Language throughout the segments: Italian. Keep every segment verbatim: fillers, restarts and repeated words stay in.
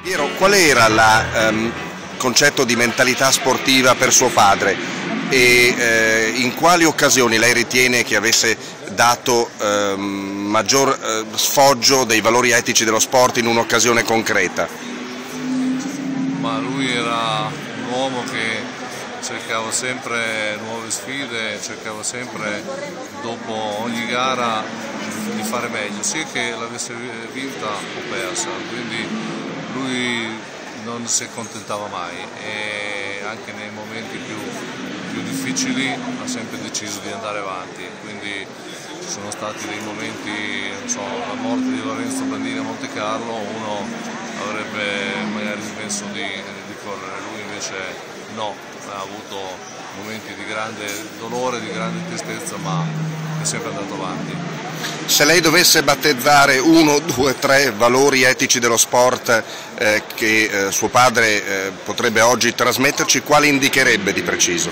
Piero, qual era il concetto di mentalità sportiva per suo padre e eh, in quali occasioni lei ritiene che avesse dato eh, maggior eh, sfoggio dei valori etici dello sport in un'occasione concreta? Ma lui era un uomo che cercava sempre nuove sfide, cercava sempre dopo ogni gara di fare meglio, sia che l'avesse vinta o persa, quindi lui non si accontentava mai e anche nei momenti più, più difficili ha sempre deciso di andare avanti, quindi ci sono stati dei momenti, non so, la morte di Lorenzo Bandini a Monte Carlo, uno avrebbe magari smesso di, di correre, lui invece no, ha avuto momenti di grande dolore, di grande tristezza, ma è sempre andato avanti. Se lei dovesse battezzare uno, due, tre valori etici dello sport eh, che eh, suo padre eh, potrebbe oggi trasmetterci, quali indicherebbe di preciso?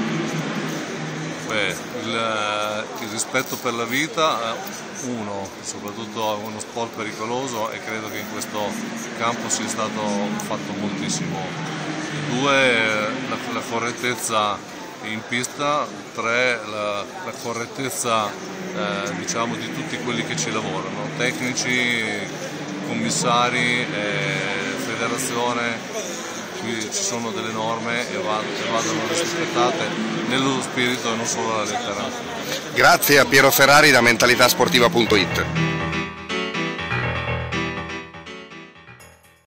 Beh, il, il rispetto per la vita, uno, soprattutto uno sport pericoloso e credo che in questo campo sia stato fatto moltissimo. Due, la, la correttezza in pista, tre, la, la correttezza eh, diciamo di tutti quelli che ci lavorano, tecnici, commissari, eh, federazione, qui ci sono delle norme e vanno, e vanno rispettate nello spirito e non solo alla lettera. Grazie a Piero Ferrari da mentalità sportiva punto it.